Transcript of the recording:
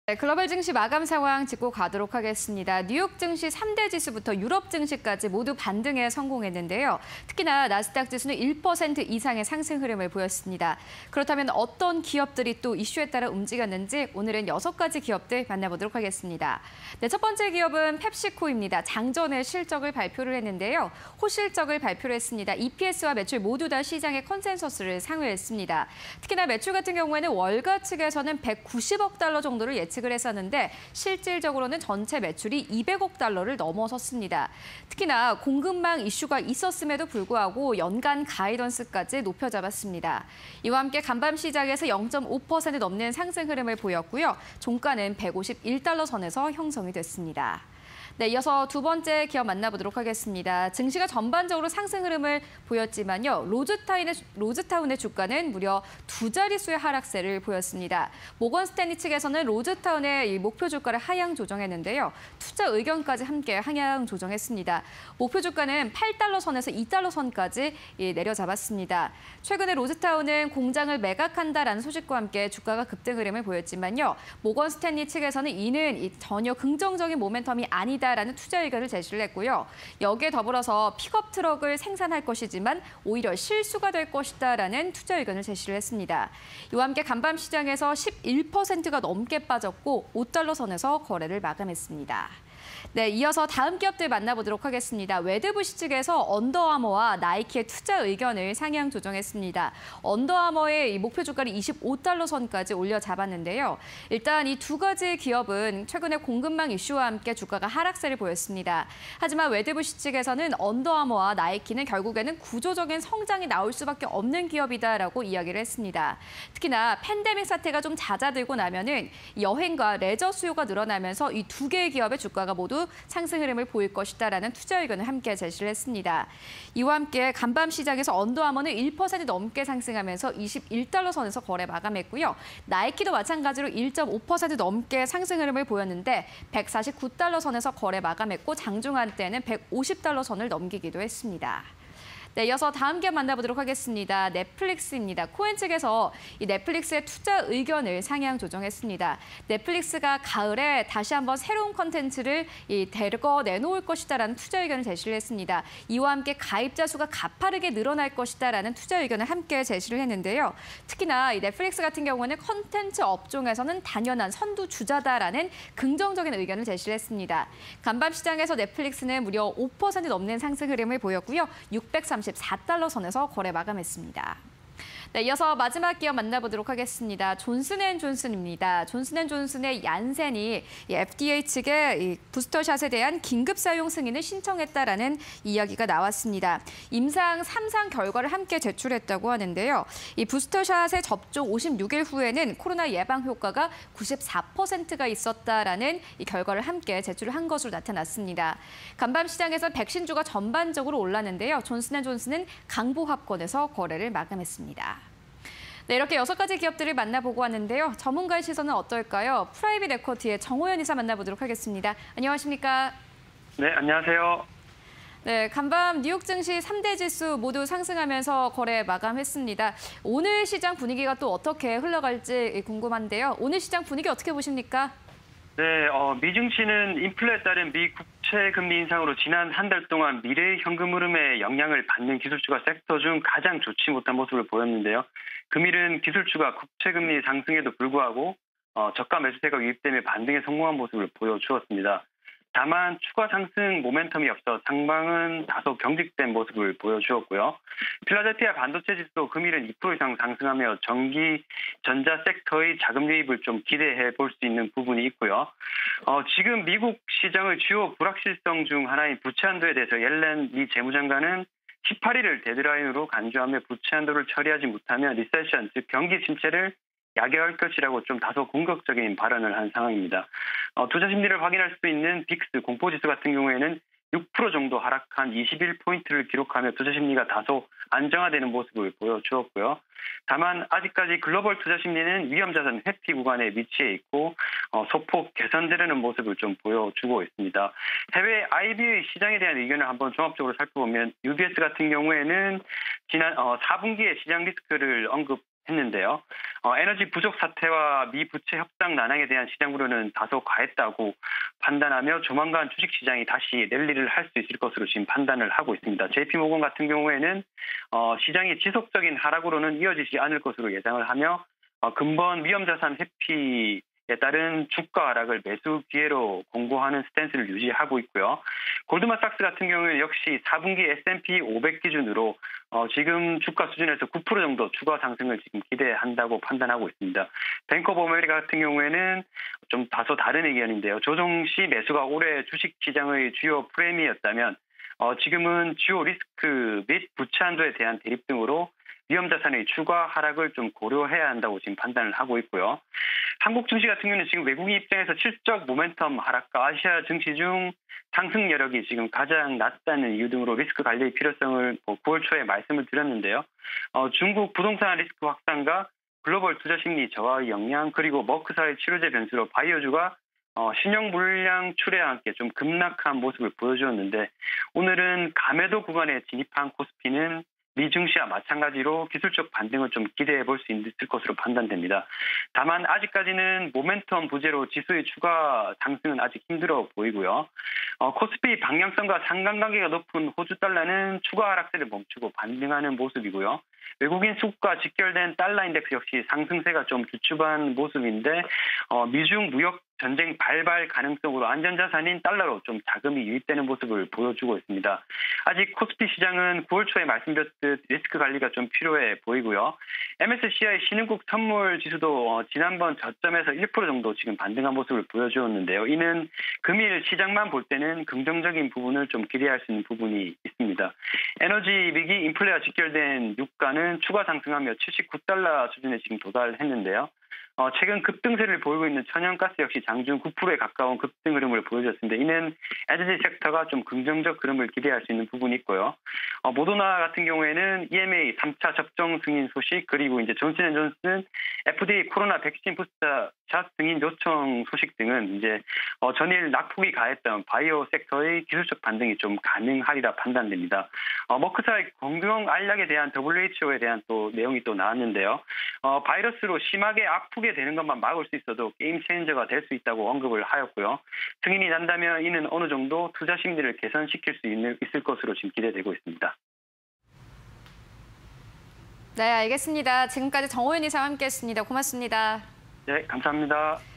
네, 글로벌 증시 마감 상황 짚고 가도록 하겠습니다. 뉴욕 증시 3대 지수부터 유럽 증시까지 모두 반등에 성공했는데요. 특히나 나스닥 지수는 1% 이상의 상승 흐름을 보였습니다. 그렇다면 어떤 기업들이 또 이슈에 따라 움직였는지 오늘은 6가지 기업들 만나보도록 하겠습니다. 네, 첫 번째 기업은 펩시코입니다. 장전의 실적을 발표를 했는데요. 호실적을 발표를 했습니다. EPS와 매출 모두 다 시장의 컨센서스를 상회했습니다. 특히나 매출 같은 경우에는 월가 측에서는 190억 달러 정도를 예측을 했었는데 실질적으로는 전체 매출이 200억 달러를 넘어섰습니다. 특히나 공급망 이슈가 있었음에도 불구하고 연간 가이던스까지 높여 잡았습니다. 이와 함께 간밤 시장에서 0.5% 넘는 상승 흐름을 보였고요. 종가는 151달러 선에서 형성이 됐습니다. 네, 이어서 두 번째 기업 만나보도록 하겠습니다. 증시가 전반적으로 상승 흐름을 보였지만요. 로즈타운의 주가는 무려 2자릿수의 하락세를 보였습니다. 모건 스탠리 측에서는 로즈타운의 이 목표 주가를 하향 조정했는데요. 투자 의견까지 함께 하향 조정했습니다. 목표 주가는 8달러 선에서 2달러 선까지 내려잡았습니다. 최근에 로즈타운은 공장을 매각한다라는 소식과 함께 주가가 급등 흐름을 보였지만요. 모건 스탠리 측에서는 이는 전혀 긍정적인 모멘텀이 아니다. 라는 투자 의견을 제시를 했고요. 여기에 더불어서 픽업 트럭을 생산할 것이지만 오히려 실수가 될 것이다라는 투자 의견을 제시를 했습니다. 이와 함께 간밤 시장에서 11%가 넘게 빠졌고 5달러 선에서 거래를 마감했습니다. 네, 이어서 다음 기업들 만나보도록 하겠습니다. 웨드부시 측에서 언더아머와 나이키의 투자 의견을 상향 조정했습니다. 언더아머의 이 목표 주가를 25달러 선까지 올려 잡았는데요. 일단 이 두 가지 기업은 최근에 공급망 이슈와 함께 주가가 하락세를 보였습니다. 하지만 웨드부시 측에서는 언더아머와 나이키는 결국에는 구조적인 성장이 나올 수밖에 없는 기업이다라고 이야기를 했습니다. 특히나 팬데믹 사태가 좀 잦아들고 나면은 여행과 레저 수요가 늘어나면서 이 두 개의 기업의 주가가 모두 상승 흐름을 보일 것이다라는 투자 의견을 함께 제시를 했습니다. 이와 함께 간밤 시장에서 언더아머는 1% 넘게 상승하면서 21달러 선에서 거래 마감했고요. 나이키도 마찬가지로 1.5% 넘게 상승 흐름을 보였는데 149달러 선에서 거래 마감했고 장중한 때는 150달러 선을 넘기기도 했습니다. 네, 이어서 다음 기업 만나보도록 하겠습니다. 넷플릭스입니다. 코엔 측에서 이 넷플릭스의 투자 의견을 상향 조정했습니다. 넷플릭스가 가을에 다시 한번 새로운 컨텐츠를 대거 내놓을 것이다라는 투자 의견을 제시를 했습니다. 이와 함께 가입자 수가 가파르게 늘어날 것이다라는 투자 의견을 함께 제시를 했는데요. 특히나 이 넷플릭스 같은 경우는 컨텐츠 업종에서는 단연한 선두주자다라는 긍정적인 의견을 제시를 했습니다. 간밤 시장에서 넷플릭스는 무려 5% 넘는 상승 흐름을 보였고요. 634달러 선에서 거래 마감했습니다. 네, 이어서 마지막 기업 만나보도록 하겠습니다. 존슨앤존슨입니다. 존슨앤존슨의 얀센이 FDA 측에 부스터샷에 대한 긴급 사용 승인을 신청했다라는 이야기가 나왔습니다. 임상 3상 결과를 함께 제출했다고 하는데요. 이 부스터샷의 접종 56일 후에는 코로나 예방 효과가 94%가 있었다라는 이 결과를 함께 제출한 것으로 나타났습니다. 간밤 시장에서 백신주가 전반적으로 올랐는데요. 존슨앤존슨은 강보합권에서 거래를 마감했습니다. 네, 이렇게 6가지 기업들을 만나보고 왔는데요. 전문가의 시선은 어떨까요? 프라이빗 에쿼티의 정호연 이사 만나보도록 하겠습니다. 안녕하십니까? 네, 안녕하세요. 네, 간밤 뉴욕 증시 3대 지수 모두 상승하면서 거래 마감했습니다. 오늘 시장 분위기가 또 어떻게 흘러갈지 궁금한데요. 오늘 시장 분위기 어떻게 보십니까? 네, 미증시는 인플레에 따른 미 국채 금리 인상으로 지난 한 달 동안 미래의 현금 흐름에 영향을 받는 기술주가 섹터 중 가장 좋지 못한 모습을 보였는데요. 금일은 기술주가 국채 금리 상승에도 불구하고 저가 매수세가 유입되며 반등에 성공한 모습을 보여주었습니다. 다만 추가 상승 모멘텀이 없어 상방은 다소 경직된 모습을 보여주었고요. 필라델피아 반도체 지수도 금일은 2% 이상 상승하며 전기, 전자 섹터의 자금 유입을 좀 기대해 볼 수 있는 부분이 있고요. 지금 미국 시장의 주요 불확실성 중 하나인 부채 한도에 대해서 옐렌 미 재무장관은 18일을 데드라인으로 간주하며 부채 한도를 처리하지 못하면 리세션, 즉 경기 침체를 야기할 것이라고 좀 다소 공격적인 발언을 한 상황입니다. 투자 심리를 확인할 수 있는 빅스 공포지수 같은 경우에는 6% 정도 하락한 21포인트를 기록하며 투자 심리가 다소 안정화되는 모습을 보여주었고요. 다만 아직까지 글로벌 투자 심리는 위험자산 회피 구간에 위치해 있고 소폭 개선되려는 모습을 좀 보여주고 있습니다. 해외 IB의 시장에 대한 의견을 한번 종합적으로 살펴보면 UBS 같은 경우에는 지난 4분기에 시장 리스크를 했는데요. 에너지 부족 사태와 미 부채 협상 난항에 대한 시장 우려는 다소 과했다고 판단하며 조만간 주식시장이 다시 랠리를 할 수 있을 것으로 지금 판단을 하고 있습니다. JP모건 같은 경우에는 시장이 지속적인 하락으로는 이어지지 않을 것으로 예상을 하며 근본 위험자산 회피에 따른 주가 하락을 매수 기회로 공고하는 스탠스를 유지하고 있고요. 골드만삭스 같은 경우에 역시 4분기 S&P 500 기준으로 지금 주가 수준에서 9% 정도 추가 상승을 지금 기대한다고 판단하고 있습니다. 뱅크 오브 아메리카 같은 경우에는 좀 다소 다른 의견인데요. 조정 시 매수가 올해 주식시장의 주요 프레임이었다면 지금은 주요 리스크 및 부채 한도에 대한 대립 등으로 위험자산의 추가 하락을 좀 고려해야 한다고 지금 판단을 하고 있고요. 한국 증시 같은 경우는 지금 외국인 입장에서 실적 모멘텀 하락과 아시아 증시 중 상승 여력이 지금 가장 낮다는 이유 등으로 리스크 관리의 필요성을 9월 초에 말씀을 드렸는데요. 중국 부동산 리스크 확산과 글로벌 투자 심리 저하의 영향 그리고 머크사의 치료제 변수로 바이오주가 신용 물량 출회와 함께 좀 급락한 모습을 보여주었는데 오늘은 감매도 구간에 진입한 코스피는 미 증시와 마찬가지로 기술적 반등을 좀 기대해 볼 수 있을 것으로 판단됩니다. 다만 아직까지는 모멘텀 부재로 지수의 추가 상승은 아직 힘들어 보이고요. 코스피 방향성과 상관관계가 높은 호주 달러는 추가 하락세를 멈추고 반등하는 모습이고요. 외국인 수급과 직결된 달러 인덱스 역시 상승세가 좀 주춤한 모습인데 미중 무역 전쟁 발발 가능성으로 안전자산인 달러로 좀 자금이 유입되는 모습을 보여주고 있습니다. 아직 코스피 시장은 9월 초에 말씀드렸듯 리스크 관리가 좀 필요해 보이고요. MSCI 신흥국 선물 지수도 지난번 저점에서 1% 정도 지금 반등한 모습을 보여주었는데요. 이는 금일 시장만 볼 때는 긍정적인 부분을 좀 기대할 수 있는 부분이 있습니다. 에너지 위기 인플레와 직결된 유가는 추가 상승하며 79달러 수준에 지금 도달했는데요. 최근 급등세를 보이고 있는 천연가스 역시 장중 9%에 가까운 급등 흐름을 보여줬습니다. 이는 에너지 섹터가 좀 긍정적 흐름을 기대할 수 있는 부분이 있고요. 모더나 같은 경우에는 EMA 3차 접종 승인 소식 그리고 이제 존슨앤존슨 FDA 코로나 백신 부스터샷 승인 요청 소식 등은 이제 전일 낙폭이 가했던 바이오 섹터의 기술적 반등이 좀 가능하리라 판단됩니다. 머크사의 공경 알약에 대한 WHO에 대한 또 내용이 또 나왔는데요. 바이러스로 심하게 아프게 되는 것만 막을 수 있어도 게임 체인저가 될 수 있다고 언급을 하였고요. 승인이 난다면 이는 어느 정도 투자 심리를 개선시킬 수 있을 것으로 지금 기대되고 있습니다. 네, 알겠습니다. 지금까지 정호연 이사와 함께했습니다. 고맙습니다. 네, 감사합니다.